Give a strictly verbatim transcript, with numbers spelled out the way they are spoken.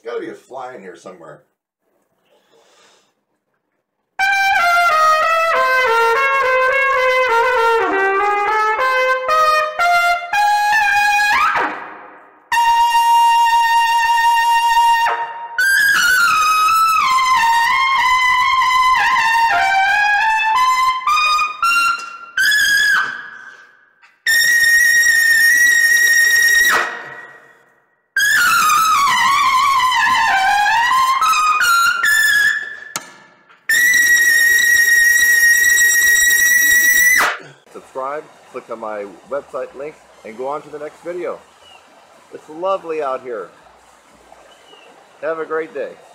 Gotta be a fly in here somewhere. Subscribe, click on my website link, and go on to the next video. It's lovely out here. Have a great day.